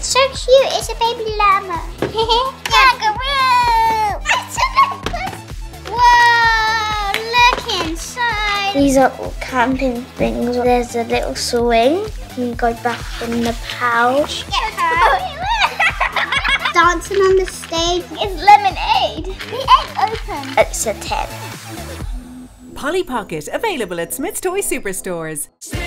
It's so cute. It's a baby llama. Kangaroo! Whoa! Look inside. These are all camping things. There's a little swing. You can go back in the pouch. Dancing on the stage. It's lemonade. The egg open. It's a 10. Polly Pocket, available at Smyths Toys Superstores.